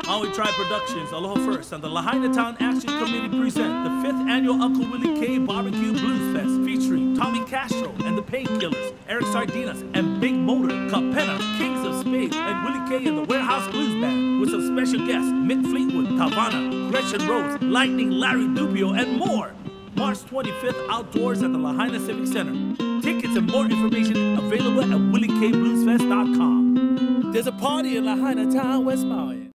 Maui Tribe Productions, Aloha First, and the Lahaina Town Action Committee present the 5th annual Uncle Willie K Barbecue Blues Fest, featuring Tommy Castro and the Painkillers, Eric Sardinas and Big Motor, Kapena, Kings of Spade, and Willie K and the Warehouse Blues Band, with some special guests, Mick Fleetwood, Tavana, Gretchen Rhodes, Lightning Larry Dupio, and more. March 25th, outdoors at the Lahaina Civic Center. Tickets and more information available at williekbluesfest.com. There's a party in Lahaina Town, West Maui.